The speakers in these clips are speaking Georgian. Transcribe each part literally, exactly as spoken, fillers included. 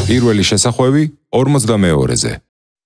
პირველი შესახვევი ორმოცდამეორეზე.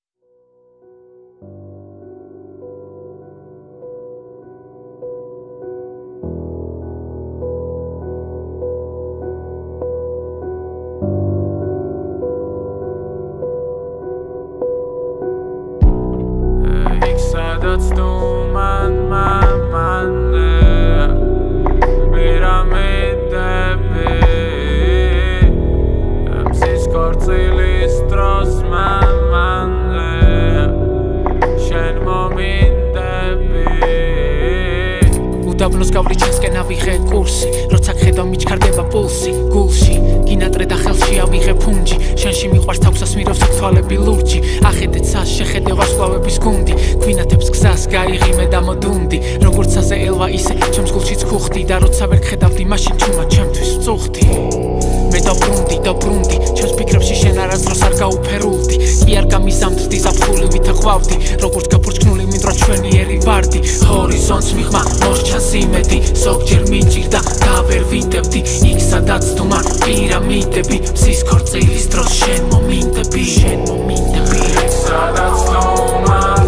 უდაბნოს გავლიჩენსკენ ავიღე კურსი, როცა ხედავ მიჩქარდება პულსი, გულში გინატრე და ხელში ავიღე ფუნჯი, შენში მიყვარს თავსას მირევს თვალები ლურჯი, ახედეთ სას შეხედე ვარსკვლავების გუნდი, გვინათებს გზას გაიღიმე და მოდუნდი, როგორც აზე ელვა ისე ჩემს გულშიც ქუხდი და როცა ვერ გხედავდი მაშინ ჩუმა ჩემთვის წუხდი. მე დაბრუნდი, დაბრუნდი, ჩემს ფიქრებში შენ არასდროს არ გაუფერულდი, კი არ გამიზამთრდი ზაფხული ვითა ყვავდი, როგორც გაფურჩქნული მინდვრა ჩვენიერი ვარდი, ჰორიზონტს მიღმა მოსჩანს იმედი, ზოგჯერ მიჭირდა და ვერ ვიტებდი, იქ სადაც თუ მან პირამიდები, მზის ქორწილის დროს შენ მომინდები, შენ მომინდები, იქ სადაც თუ მან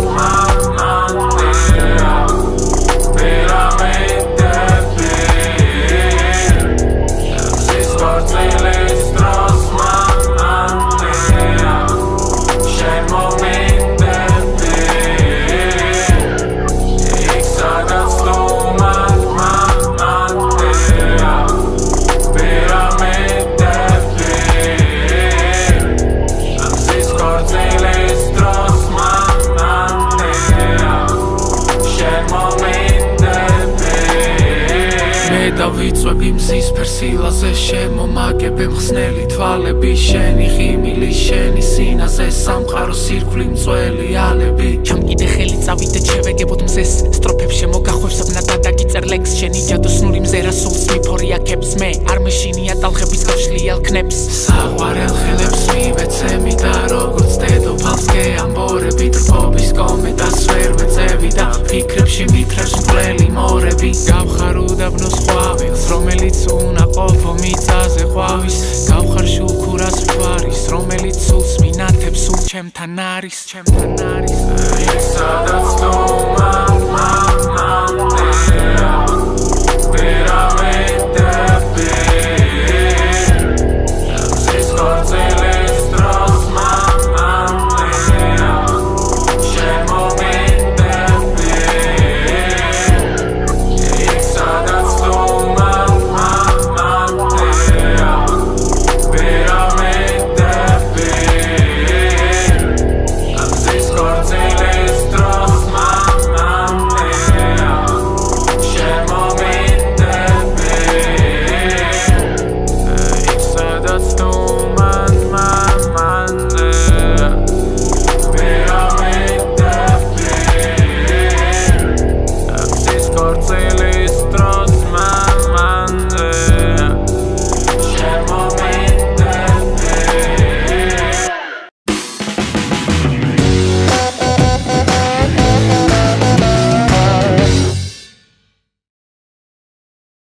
დავიწვევი მზის ფერსილაზე შემომაგებ მხსნელი თვალები შენი ხიმილი შენი სინაზე სამყარო სირქვლი მწველი ალები ჩემ კიდე ხელი წავიდე შევეგებოდ მზეს სტროფებს შემოგახვევს აბნა და დაგიწერ ლექს შენი ჯადოსნური მზერა სულს მიფორიაქებს მე არ მეშინია ტალღების გავშლიალ ქნებს საყვარელ ხელებს მივეცემი და როგორც დედოფალს გეამბორები ტრფობის კომეტას ვერ ვეწევი და ფიქრებში მითხრებს მკვლელი მორები გავხარ უდაბნოს ყვავილს რომელიც უნაყოფო მიწაზე ყვავის გავხარ შულქურას მთვარის რომელიც სულს მინათებს სულ ჩემთან არის ჩემთან არის ის სადაც თუ მან მან მან